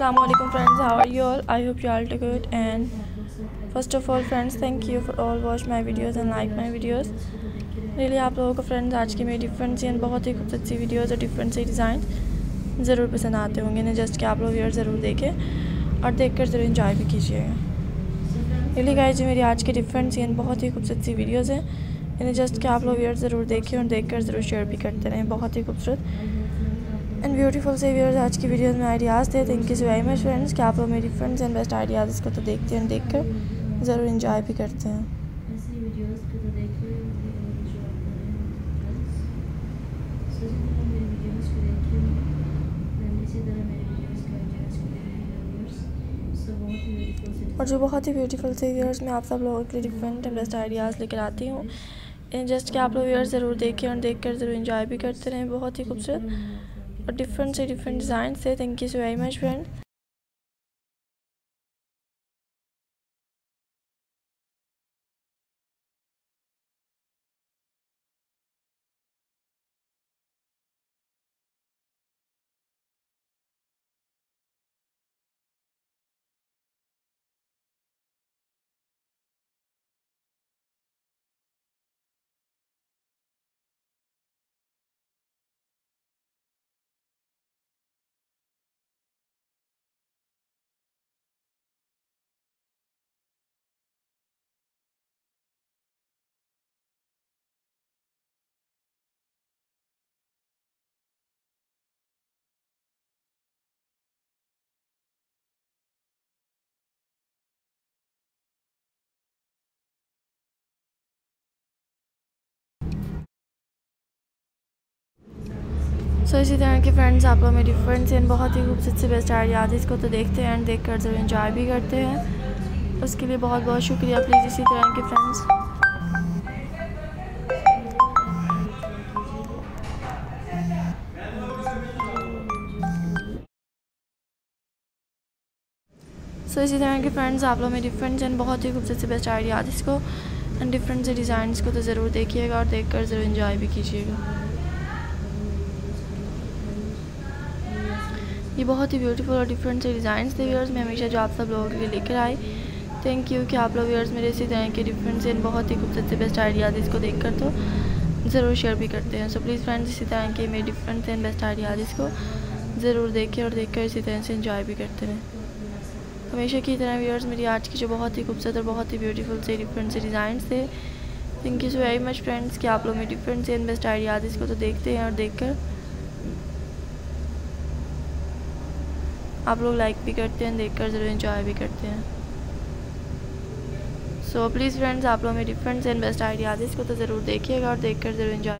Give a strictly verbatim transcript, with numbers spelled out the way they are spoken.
Assalamualaikum friends, how are you all? I hope you all do good. And first of all friends, thank you for all watch my videos and like my videos. really आप लोगों को friends आज की मेरी different सी बहुत ही खूबसूरत सी वीडियोस और डिफरेंट सी डिज़ाइन ज़रूर पसंद आते होंगे इन्हें जस्ट कि आप लोग व्यूअर ज़रूर देखें और देखकर ज़रूर इंजॉय भी कीजिएगा। रियली गाइस जो मेरी आज की डिफरेंट सी बहुत ही खूबसूरत सी वीडियोस हैं इन्हें जस्ट कि आप लोग व्यूअर ज़रूर देखें और देखकर ज़रूर शेयर भी करते रहें। बहुत ही खूबसूरत एंड ब्यूटीफुल से व्यूअर्स आज की वीडियोस में आइडियाज़ थे। Thank you so very much friends कि आप लोग मेरी फ्रेंड्स एंड बेस्ट आइडियाज़ इसको तो देखते हैं, देख कर ज़रूर इंजॉय भी करते हैं। और जो बहुत ही ब्यूटीफुल से व्यूअर्स मैं आप सब लोगों के लिए डिफरेंट एंड बेस्ट आइडियाज़ लेकर आती हूँ जस्ट कि आप लोग व्यूअर्स ज़रूर देखें और देखकर ज़रूर इंजॉय भी करते रहें। बहुत ही खूबसूरत और डिफरेंट से डिफरेंट डिज़ाइन से। Thank you so very much friend. So so, इसी तरह के फ्रेंड्स आप लोग मेरी फ्रेंड्स एंड बहुत ही खूबसूरत से बेस्ट आइडियाज़ इसको तो देखते हैं एंड देख कर ज़रूर इंजॉय भी करते हैं। उसके लिए बहुत बहुत शुक्रिया। प्लीज़ इसी तरह के फ्रेंड्स सो so, इसी तरह के फ्रेंड्स आप लोग मेरी फ्रेंड्स एंड बहुत ही खूबसूरत से बेस्ट आइडियाज़ इसको एंड डिफरेंट से डिज़ाइन को तो ज़रूर देखिएगा और देख कर ज़रूर इंजॉय भी कीजिएगा। ये बहुत ही ब्यूटीफुल और डिफरेंट से डिज़ाइंस थे व्यूअर्स मैं हमेशा जो आप सब लोगों के लिए लेकर आई। थैंक यू कि आप लोग व्यूअर्स मेरे इसी तरह के डिफरेंट से बहुत ही खूबसूरत से बेस्ट आइडियाज़ इसको देखकर तो ज़रूर शेयर भी करते हैं। सो प्लीज़ फ्रेंड्स इसी तरह के मेरे डिफरेंट एंड बेस्ट आइडियाज़ इसको ज़रूर देखें और देखकर इसी तरह से इंजॉय भी करते रहें। हमेशा की तरह व्यूअर्स मेरी आज की जो बहुत ही खूबसूरत और बहुत ही ब्यूटीफुल से डिफरेंट से डिज़ाइंस थे। Thank you so very much friends कि आप लोग मेरे डिफरेंट एंड बेस्ट आइडियाज़ इसको तो देखते हैं और देखकर आप लोग लाइक भी करते हैं, देखकर ज़रूर इंजॉय भी करते हैं। सो प्लीज़ फ्रेंड्स आप लोग मेरी डिफरेंट एंड बेस्ट आइडियाज़ इसको तो ज़रूर देखिएगा और देखकर ज़रूर इंजॉय